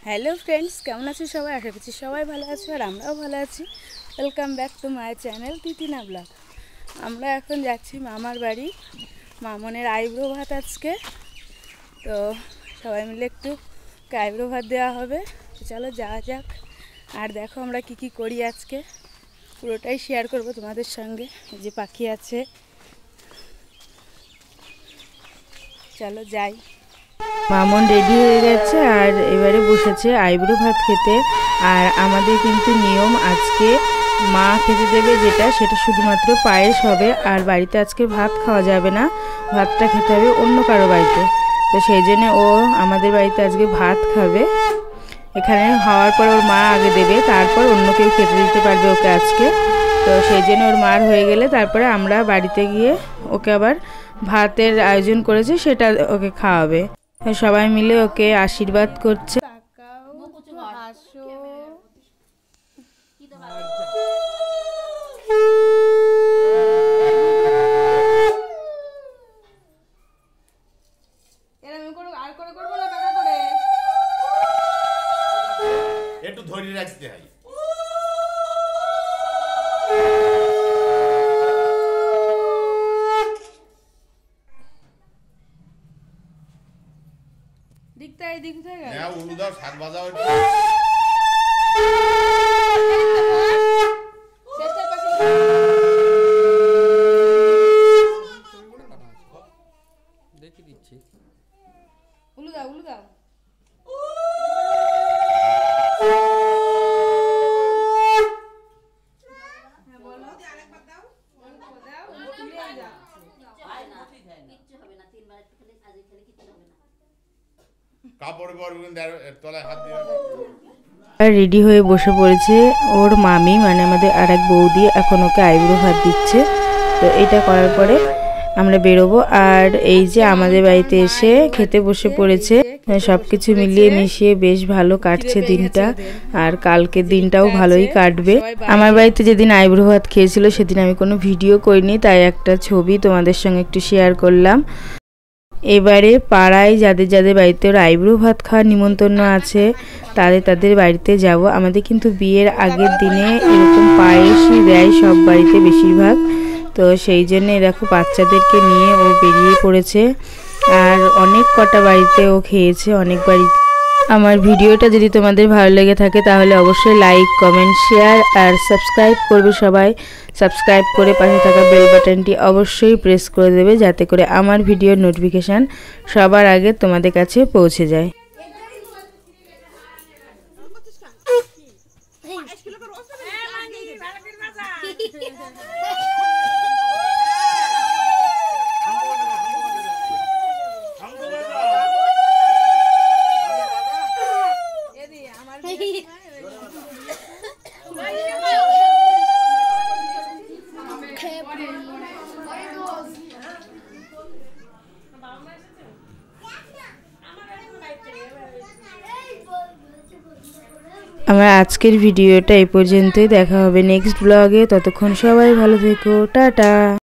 Hello friends, কেমন আছো সবাই? আশা করছি সবাই ভালো আছো আর আমরাও ভালো আছি। Welcome back to my channel Titina blog. আমরা এখন যাচ্ছি মামার বাড়ি। মামনের আইব্রো ভাত আজকে, তো সবাই মিলে একটু আইব্রো ভাত দেওয়া হবে। তো চলো যাওয়া যাক। আর দেখো আমরা কি কি করি আজকে, পুরোটাই শেয়ার করব তোমাদের সঙ্গে। এই যে পাখি আছে, চলো যাই। মামন রেডি হয়ে গেছে আর এবারে বসেছে আইব্রো ভাত খেতে। আর আমাদের কিন্তু নিয়ম, আজকে মা খেতে দেবে যেটা, সেটা শুধুমাত্র পায়েস হবে। আর বাড়িতে আজকে ভাত খাওয়া যাবে না, ভাতটা খেতে হবে অন্য কারো বাড়িতে। তো সেই জন্য ও আমাদের বাড়িতে আজকে ভাত খাবে। এখানে হওয়ার পর ওর মা আগে দেবে, তারপর অন্য কেউ খেতে দিতে পারবে ওকে আজকে। তো সেই জন্য ওর মার হয়ে গেলে তারপরে আমরা বাড়িতে গিয়ে ওকে আবার ভাতের আয়োজন করেছে, সেটা ওকে খাওয়াবে। সবাই মিলে ওকে আশীর্বাদ করছে। একটু ধরে রাখতে হয়। শাক ভাজা দেখে দিচ্ছি। উলু দাও, উলু দাও। রেডি হয়ে বসে পড়েছে ওর মামি, মানে আমাদের আর এক বৌদি। এখন ওকে আইব্রো ভাত দিচ্ছে। তো এটা করার পরে আমরা বেরোবো। আর এই যে আমাদের বাড়িতে এসে খেতে বসে পড়েছে। সব কিছু মিলিয়ে মিশিয়ে বেশ ভালো কাটছে দিনটা। আর কালকের দিনটাও ভালোই কাটবে। আমার বাড়িতে যেদিন আইব্রো ভাত খেয়েছিল সেদিন আমি কোনো ভিডিও করিনি, তাই একটা ছবি তোমাদের সঙ্গে একটু শেয়ার করলাম। এবারে পাড়ায় যাদের যাদের বাড়িতে ওর আইব্রো ভাত খাওয়ার নিমন্ত্রণ আছে, তাদের বাড়িতে যাব। আমাদের কিন্তু বিয়ের আগের দিনে এরকম পায়েসই দেয় সব বাড়িতে বেশিরভাগ। তো সেই জন্যে দেখো বাচ্চাদেরকে নিয়ে ও বেরিয়ে পড়েছে। আর অনেক কটা বাড়িতে ও খেয়েছে, অনেক বাড়িতে। আমার ভিডিওটা যদি তোমাদের ভালো লেগে থাকে তাহলে অবশ্যই লাইক, কমেন্ট, শেয়ার আর সাবস্ক্রাইব করবে সবাই। সাবস্ক্রাইব করে পাশে থাকা বেল বাটনটি অবশ্যই প্রেস করে দেবে, যাতে করে আমার ভিডিওর নোটিফিকেশান সবার আগে তোমাদের কাছে পৌঁছে যায়। আমার আজকের ভিডিওটা এই পর্যন্তই। দেখা হবে নেক্সট ব্লগে। ততক্ষণ সবাই ভালো থেকো, টাটা।